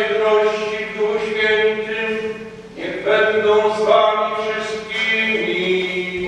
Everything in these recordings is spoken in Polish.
jedności w Duchu Świętym, niech będą z wami wszystkimi.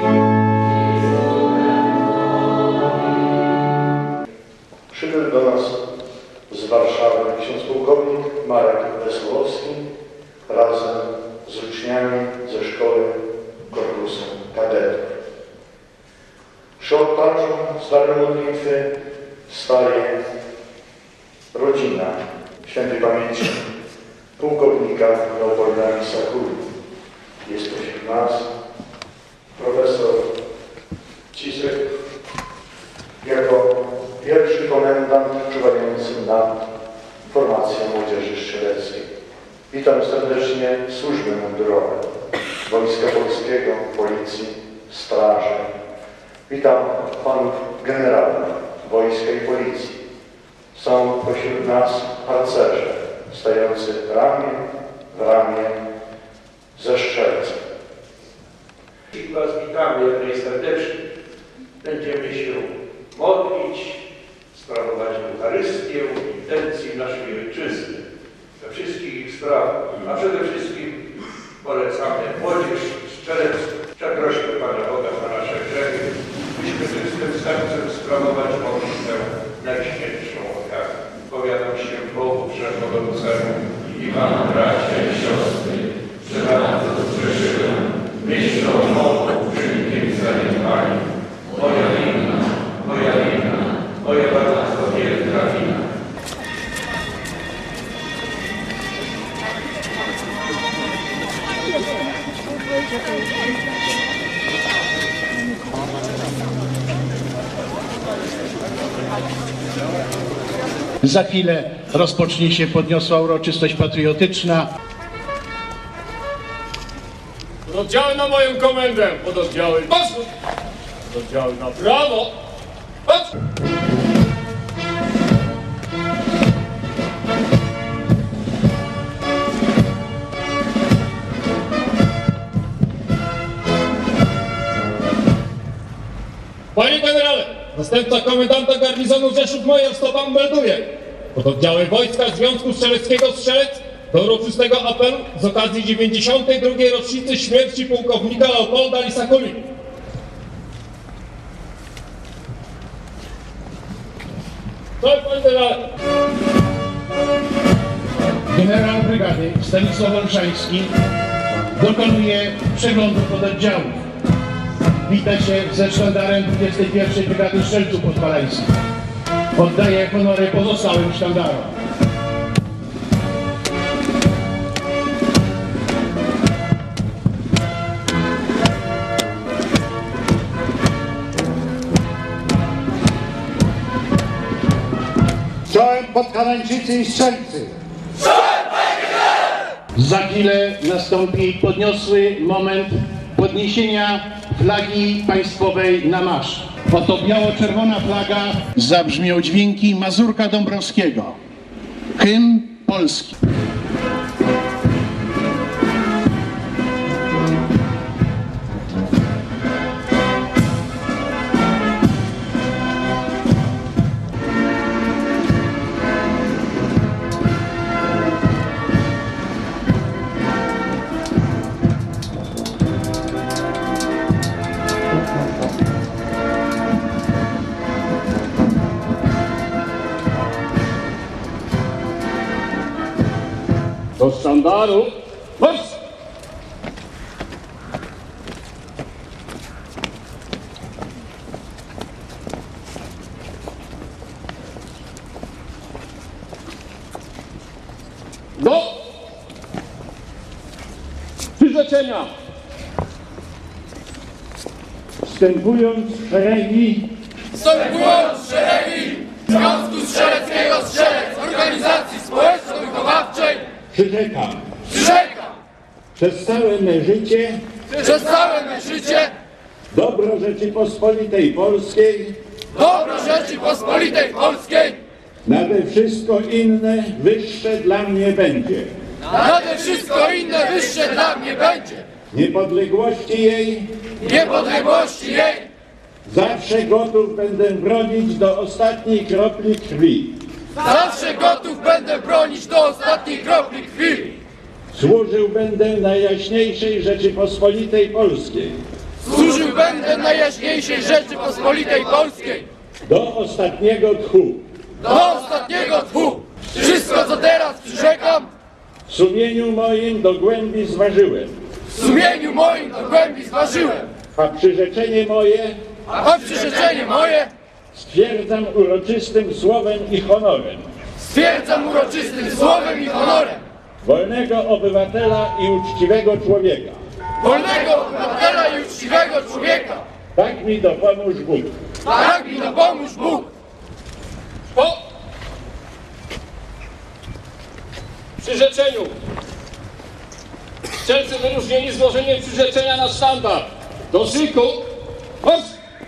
Przybył do nas z Warszawy ksiądz pułkownik Marek Wesołowski razem z uczniami ze szkoły korpusu kadetów. Przy ołtarzu zdalnej modlitwy staje rodzina świętej pamięci pułkownika Leopolda Lisakuli. Jest wśród nas profesor Cisek jako pierwszy komendant czuwający nad formacją młodzieży strzeleckiej. Witam serdecznie służby mundurowe Wojska Polskiego, Policji, Straży. Witam panów generałów Wojska i Policji. Są pośród nas harcerze stający ramię w ramię ze strzelcem. I was witamy jak najserdeczniej. Będziemy się modlić, sprawować Eucharystię w intencji naszej Ojczyzny, we wszystkich ich sprawach, a przede wszystkim polecamy młodzież strzelecką. Przeprośmy Pana Boga za nasze grzechy, byśmy czystym sercem sprawować modlitwę najświętszą okazję. Powiadam się Bogu Wszechmogącemu i Wam, bracia i siostry, że bardzo zgrzeszyłem, myślą, mową, czynkiem i zaniedbaniem. Moja wina, moja bardzo wielka wina. Za chwilę rozpocznie się podniosła uroczystość patriotyczna. Pododdziały na moją komendę! Pododdziały patrz! Pododdziały na prawo! Patrz! Panie generale! Następca komendanta garnizonu Rzeszów-Mojar z tobą melduje. Pododdziały Wojska Związku Strzeleckiego Strzelec do uroczystego apelu z okazji 92. rocznicy śmierci pułkownika Leopolda Lisakuli. Generał brygady Stanisław Olszański dokonuje przeglądu pododdziałów. Wita się ze sztandarem 21. Brygady Strzelców Podhalańskich. Oddaje honory pozostałym sztandarom. Czołem Podhalańczycy i Strzelcy! Za chwilę nastąpi podniosły moment podniesienia flagi państwowej na marsz. Oto biało-czerwona flaga. Zabrzmią dźwięki Mazurka Dąbrowskiego. Hymn Polski. Do sztandaru marsz! Do przyrzeczenia! Wstępując w szeregi Związku Strzeleckiego Strzelec Organizacji Społeczno-Wychowawczej przyrzekam przez całe me życie dobro Rzeczypospolitej Polskiej nade wszystko inne wyższe dla mnie będzie. Niepodległości jej zawsze gotów będę bronić do ostatniej kropli krwi. Zawsze gotów będę bronić do ostatniej kropli krwi. Służył będę Najjaśniejszej Rzeczypospolitej Polskiej Służył będę Najjaśniejszej Rzeczypospolitej Polskiej. do ostatniego tchu. Do ostatniego tchu. Wszystko, co teraz przyrzekam, W sumieniu moim do głębi zważyłem, w sumieniu moim do głębi zważyłem. a przyrzeczenie moje A przyrzeczenie moje stwierdzam uroczystym słowem i honorem stwierdzam uroczystym słowem i honorem wolnego obywatela i uczciwego człowieka. wolnego obywatela i uczciwego człowieka. Tak mi dopomóż Bóg. Tak mi dopomóż Bóg. Po przyrzeczeniu strzelcy wyróżnieni złożeniem przyrzeczenia na sztandar do szyku. Marsz!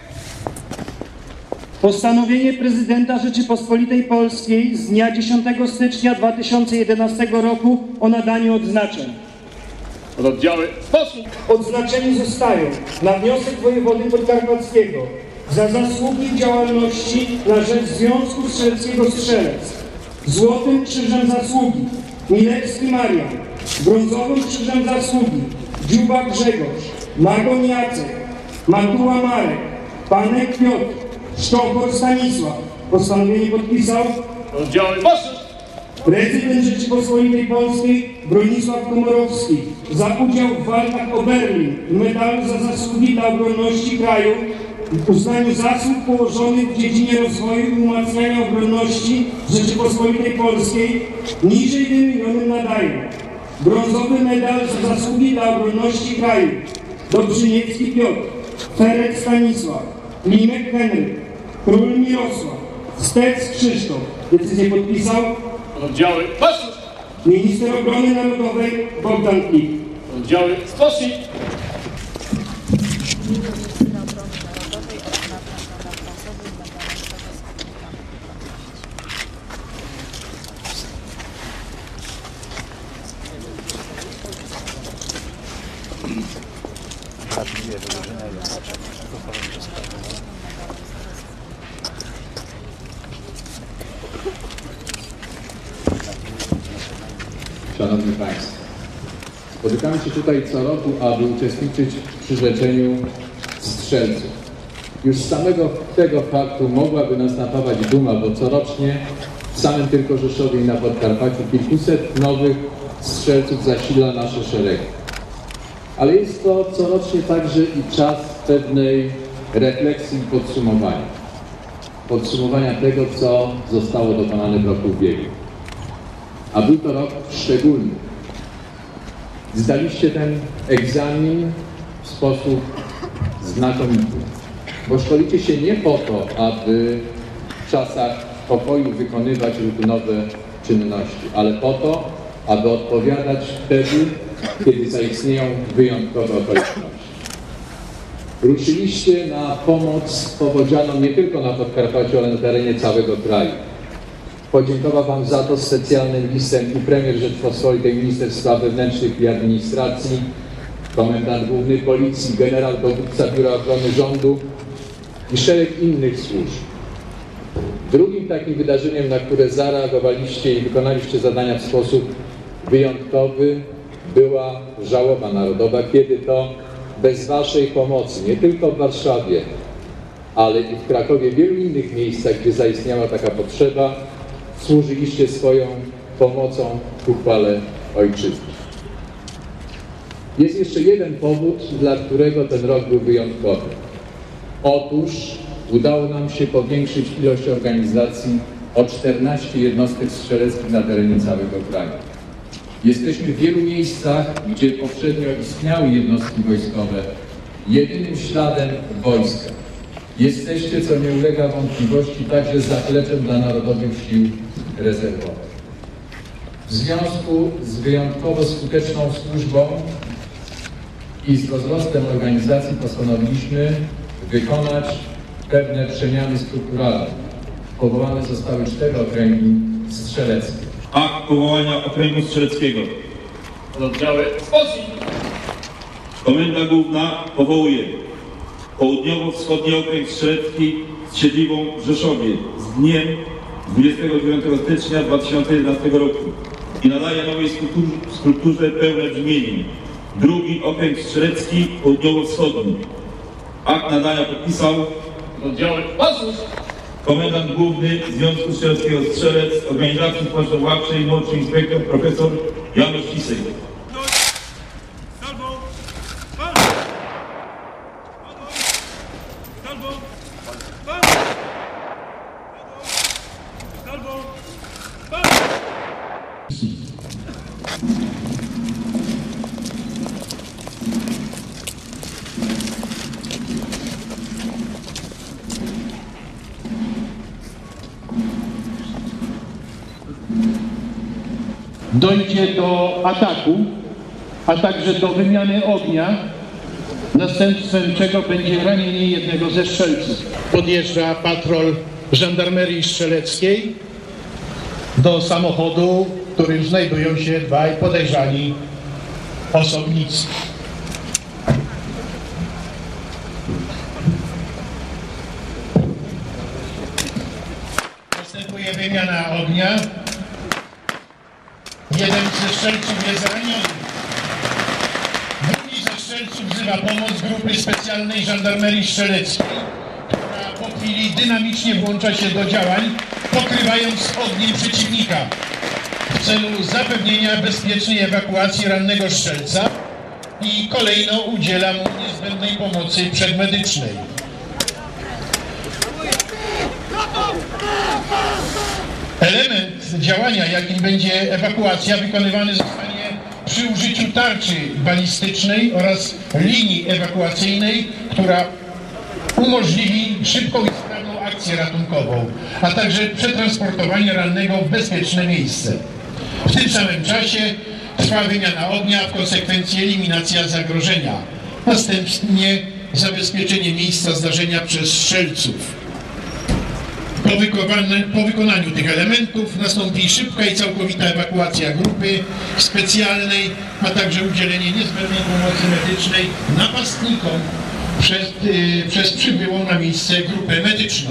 Postanowienie prezydenta Rzeczypospolitej Polskiej z dnia 10 stycznia 2011 roku o nadaniu odznaczeń. Oddziały w sposób. Odznaczeni zostają na wniosek wojewody podkarpackiego za zasługi w działalności na rzecz Związku Strzeleckiego Strzelec, Złotym Krzyżem Zasługi Milewski Marian, Brązowym Krzyżem Zasługi Dziuba Grzegorz, Magoń Jacek, Matuła Marek, Panek Piotr, Sztochor Stanisław. Postanowienie podpisał Oddziały poszły. prezydent Rzeczypospolitej Polskiej Bronisław Komorowski za udział w walkach o Berlin w medalu za zasługi dla obronności kraju w uznaniu zasług położonych w dziedzinie rozwoju i umacniania obronności Rzeczypospolitej Polskiej niżej wymienionym nadaje brązowy medal za zasługi dla obronności kraju Dobrzyniecki Piotr, Ferek Stanisław, Klimek Henryk, Król Mirosław, Stec Krzysztof. Decyzję podpisał Oddziały poszły. minister obrony narodowej Bogdan Klik. Oddziały poszli. Szanowni Państwo, spotykamy się tutaj co roku, aby uczestniczyć w przyrzeczeniu strzelców. Już z samego tego faktu mogłaby nas napawać duma, bo corocznie w samym tylko Rzeszowie i na Podkarpaciu kilkuset nowych strzelców zasila nasze szeregi. Ale jest to corocznie także i czas pewnej refleksji i podsumowania. Podsumowania tego, co zostało dokonane w roku ubiegłym. A był to rok szczególny. Zdaliście ten egzamin w sposób znakomity, bo szkolicie się nie po to, aby w czasach pokoju wykonywać rutynowe czynności, ale po to, aby odpowiadać wtedy, kiedy zaistnieją wyjątkowe okoliczności. Ruszyliście na pomoc powodzianom nie tylko na Podkarpaciu, ale na terenie całego kraju. Podziękował Wam za to specjalnym listem i premier Rzeczypospolitej, minister spraw wewnętrznych i administracji, komendant główny policji, generał dowódca Biura Ochrony Rządu i szereg innych służb. Drugim takim wydarzeniem, na które zareagowaliście i wykonaliście zadania w sposób wyjątkowy, była żałoba narodowa, kiedy to bez Waszej pomocy, nie tylko w Warszawie, ale i w Krakowie, w wielu innych miejscach, gdzie zaistniała taka potrzeba, służyliście swoją pomocą ku chwale Ojczyzny. Jest jeszcze jeden powód, dla którego ten rok był wyjątkowy. Otóż udało nam się powiększyć ilość organizacji o 14 jednostek strzeleckich na terenie całego kraju. Jesteśmy w wielu miejscach, gdzie poprzednio istniały jednostki wojskowe, jedynym śladem wojska. Jesteście, co nie ulega wątpliwości, także zapleczem dla Narodowych Sił Rezerwowych. W związku z wyjątkowo skuteczną służbą i z rozrostem organizacji postanowiliśmy wykonać pewne przemiany strukturalne. Powołane zostały 4 okręgi strzeleckie. Akt powołania okręgu strzeleckiego. Oddziały poszli. Komenda Główna powołuje Południowo-Wschodni Okręg Strzelecki z siedzibą w Rzeszowie z dniem 29 stycznia 2011 roku i nadaje nowej strukturze pełne brzmienie. Drugi Okręg Strzelecki Południowo-Wschodni. Akt nadania podpisał komendant główny Związku Strzeleckiego Strzelec Organizacji Społeczno-Ławczej, młodszy inspektor profesor Janusz Cisek. Dojdzie do ataku, a także do wymiany ognia, następstwem czego będzie ranienie jednego ze strzelców. Podjeżdża patrol żandarmerii strzeleckiej do samochodu, w którym znajdują się dwaj podejrzani osobnicy. Następuje wymiana ognia. Jeden ze strzelców jest raniony. Drugi ze strzelców wzywa pomoc grupy specjalnej żandarmerii strzeleckiej, która po chwili dynamicznie włącza się do działań, pokrywając ogniem przeciwnika w celu zapewnienia bezpiecznej ewakuacji rannego strzelca i kolejno udziela mu niezbędnej pomocy przedmedycznej. Element działania, jakim będzie ewakuacja, wykonywany zostanie przy użyciu tarczy balistycznej oraz linii ewakuacyjnej, która umożliwi szybką i sprawną akcję ratunkową, a także przetransportowanie rannego w bezpieczne miejsce. W tym samym czasie trwa wymiana ognia, w konsekwencji eliminacja zagrożenia, następnie zabezpieczenie miejsca zdarzenia przez strzelców. Po wykonaniu tych elementów nastąpi szybka i całkowita ewakuacja grupy specjalnej, a także udzielenie niezbędnej pomocy medycznej napastnikom przez przybyłą na miejsce grupę medyczną.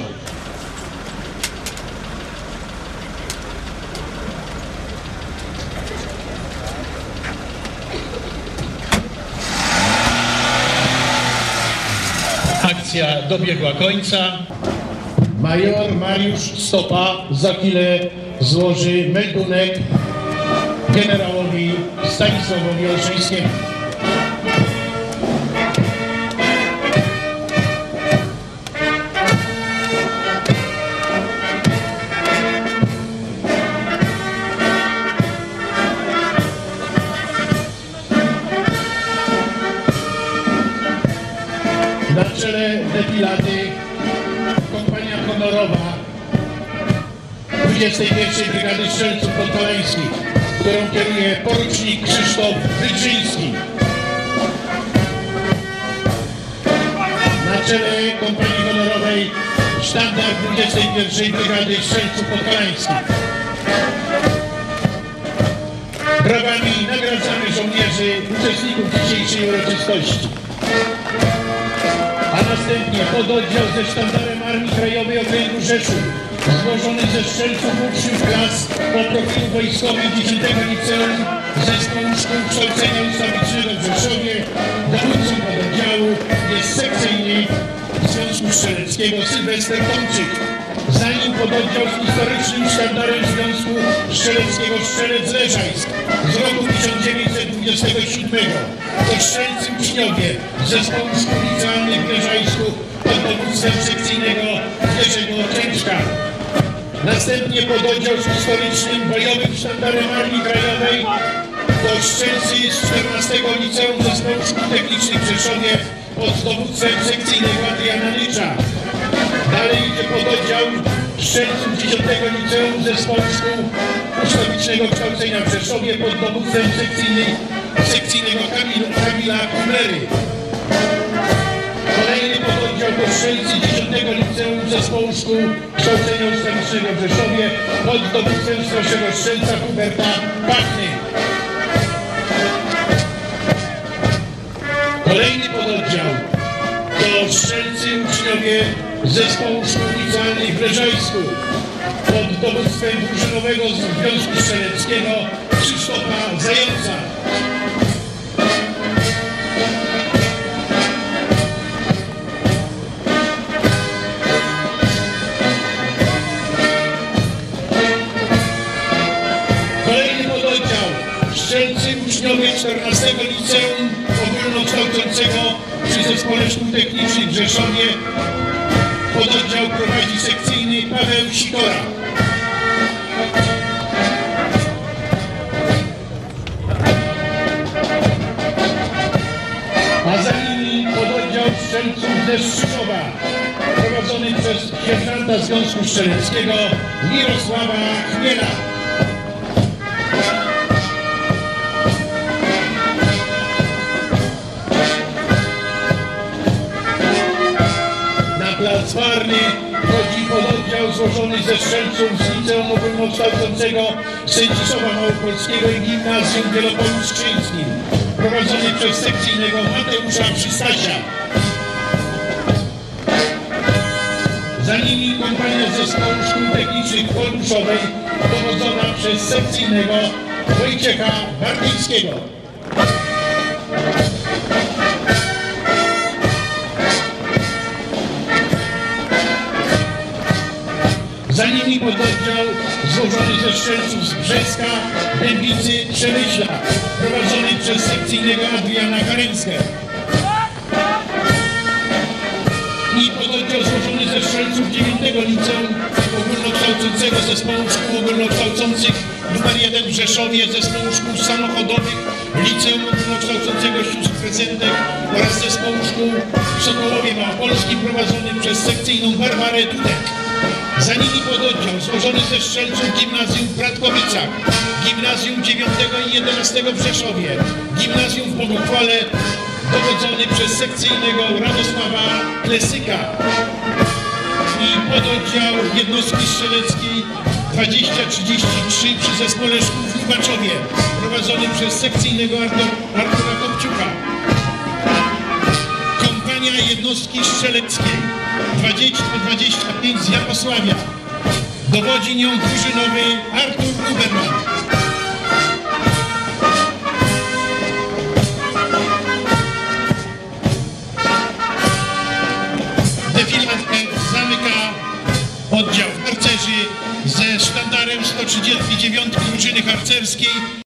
Akcja dobiegła końca. Major Mariusz Stopa za chwilę złoży meldunek generałowi Stanisławowi Olszańskiemu. Na czele defilady kompania honorowa 21. Brygady Strzelców Podhalańskich, którą kieruje porucznik Krzysztof Wydrzyński. Na czele kompanii honorowej sztandar 21. Brygady Strzelców Podhalańskich. Brawami nagradzamy żołnierzy, uczestników dzisiejszej uroczystości. A następnie pododdział ze sztandarem Armii Krajowej Okręgu Rzeszów, złożony ze strzelców uczniów klas o profilu wojskowym 10. Liceum Zespołu Szkół Kształcenia Ustawicznego w Rzeszowie. Dowódcą pododdziału jest sekcyjny Związku Strzeleckiego Sylwester Tomczyk. Za nim pododdział z historycznym sztandarem Związku Strzeleckiego Strzelec Leżajsk z roku 1927. To strzelcy uczniowie Zespołu Szkół Licealnych w Leżajsku pod dowództwem sekcyjnego Jerzego Ciężka. Następnie pododdział z historycznym bojowym sztandarem Armii Krajowej to strzelcy z 14. Liceum Zespołu Szkół Technicznych w Rzeszowie pod dowództwem sekcyjnego Adriana Nycza. Dalej idzie pododdział strzelców 10. Liceum Zespołu Szkół Ustawicznego Kształcenia w Rzeszowie pod dowództwem sekcyjnego Kamila Kumery. Kolejny pododdział to strzelcy 10. Liceum Zespołu Szkół Kształcenia Ustawicznego w Rzeszowie pod dowództwem starszego strzelca Huberta Pachny. Kolejny pododdział to strzelcy uczniowie Zespołu Szkół Licealnych w Leżajsku pod dowództwem drużynowego Związku Strzeleckiego Krzysztofa Zająca. Kolejny pododdział strzelcy uczniowie 14 Liceum Ogólnokształcącego przy Zespole Szkół Technicznych w Rzeszowie. Pododdział prowadzi sekcyjny Paweł Sikora. A za nimi pododdział strzelców ze Strzyżowa, prowadzony przez sierżanta Związku Strzeleckiego Mirosława Chmiela. Na plac Warny wchodzi pododdział złożony ze strzelców z Liceum Ogólnokształcącego Sędziszowa Małopolskiego i Gimnazjum w Wielopolu-Strzyńskim, prowadzony przez sekcyjnego Mateusza Przystasia. Za nimi kompania Zespołu Szkół Technicznych w Kolbuszowej, dowodzona przez sekcyjnego Wojciecha Bartyńskiego. Za nimi pododdział złożony ze strzelców z Brzeska, Dębicy, Przemyśla, prowadzony przez sekcyjnego Adriana Karenskę. I pododdział złożony ze strzelców 9 Liceum Ogólnokształcącego Zespołu Szkół Ogólnokształcących nr 1 w Rzeszowie, Zespołu Szkół Samochodowych, Liceum Ogólnokształcącego Sióstr Prezentek oraz Zespołu Szkół w Sokołowie Małopolskim, prowadzony przez sekcyjną Barbarę Dudek. Za nimi pododdział złożony ze strzelców Gimnazjum w Bratkowicach, Gimnazjum 9 i 11 w Rzeszowie, Gimnazjum w Boguchwale, dowodzony przez sekcyjnego Radosława Klesyka. I pododdział jednostki strzeleckiej 2033 przy Zespole Szkół w Lubaczowie, prowadzony przez sekcyjnego Artura Kopciuka. Kompania jednostki strzeleckiej 2025 z Jarosławia. Dowodzi nią drużynowy Artur Huberman. Defiladę zamyka oddział harcerzy ze sztandarem 139 drużyny harcerskiej